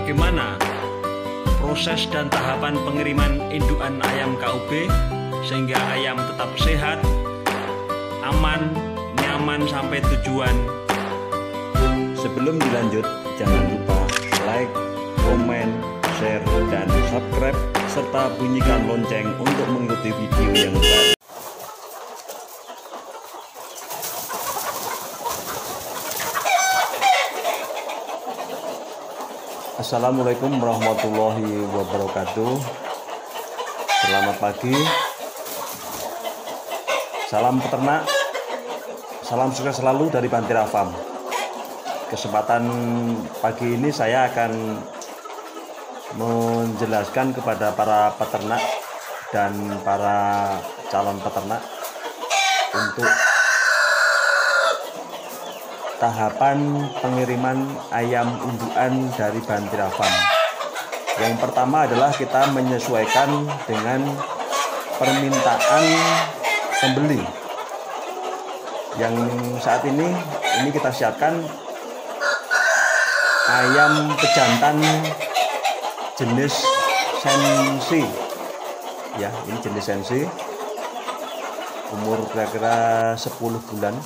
bagaimana proses dan tahapan pengiriman indukan ayam KUB sehingga ayam tetap sehat, aman, nyaman sampai tujuan. Sebelum dilanjut, jangan lupa like, komen, share, dan subscribe serta bunyikan lonceng untuk mengikuti video yang baru. Assalamualaikum warahmatullahi wabarakatuh. Selamat pagi. Salam peternak. Salam sukses selalu dari Bantira Farm. Kesempatan pagi ini saya akan menjelaskan kepada para peternak dan para calon peternak untuk tahapan pengiriman ayam indukan dari Bantira Farm. Yang pertama adalah kita menyesuaikan dengan permintaan pembeli. Yang saat ini kita siapkan ayam pejantan jenis sensi. Ya, ini jenis sensi. Umur kira-kira 10 bulan.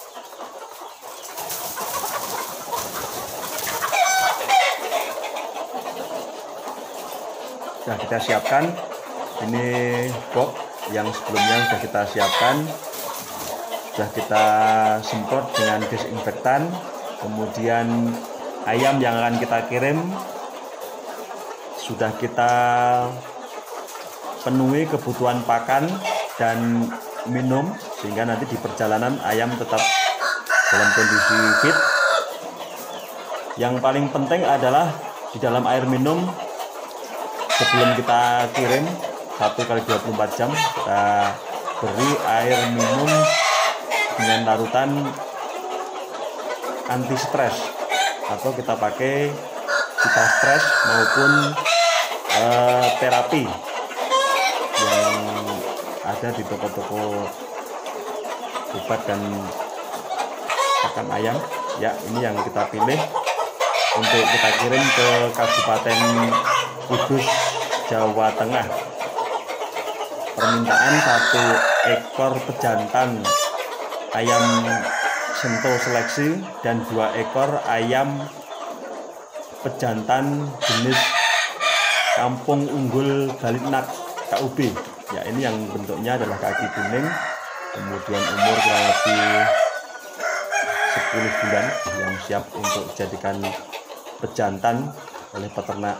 Sudah kita siapkan, ini box yang sebelumnya sudah kita siapkan, sudah kita semprot dengan disinfektan. Kemudian ayam yang akan kita kirim sudah kita penuhi kebutuhan pakan dan minum, sehingga nanti di perjalanan ayam tetap dalam kondisi fit. Yang paling penting adalah di dalam air minum, sebelum kita kirim 1 kali 24 jam kita beri air minum dengan larutan anti stres, atau kita pakai kita stres maupun terapi yang ada di toko-toko obat dan pakan ayam. Ya, ini yang kita pilih untuk kita kirim ke Kabupaten Kudus, Jawa Tengah. Permintaan 1 ekor pejantan ayam Sento seleksi dan 2 ekor ayam pejantan jenis Kampung Unggul Balitnak KUB. Ya, ini yang bentuknya adalah kaki kuning, kemudian umur kurang lebih 10 bulan, yang siap untuk dijadikan pejantan oleh peternak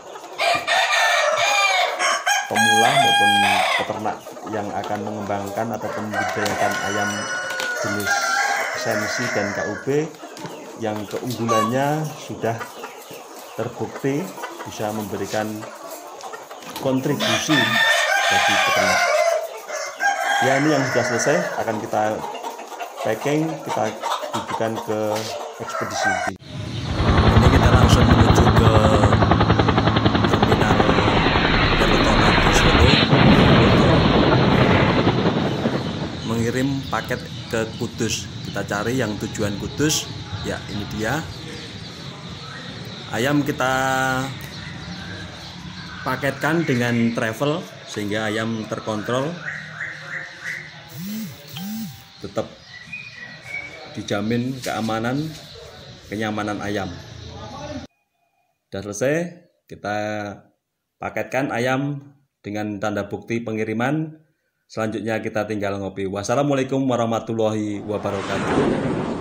pemula maupun peternak yang akan mengembangkan ataupun membudidayakan ayam jenis sensi dan KUB yang keunggulannya sudah terbukti bisa memberikan kontribusi bagi peternak. Ya, ini yang sudah selesai akan kita packing, kita tujukan ke ekspedisi. Ini kita langsung menuju ke terminal Kertonan di Solo untuk mengirim paket ke Kudus. Kita cari yang tujuan Kudus. Ya, ini dia. Ayam kita paketkan dengan travel sehingga ayam terkontrol, tetap dijamin keamanan, kenyamanan ayam. Sudah selesai, kita paketkan ayam dengan tanda bukti pengiriman. Selanjutnya kita tinggal ngopi. Wassalamualaikum warahmatullahi wabarakatuh.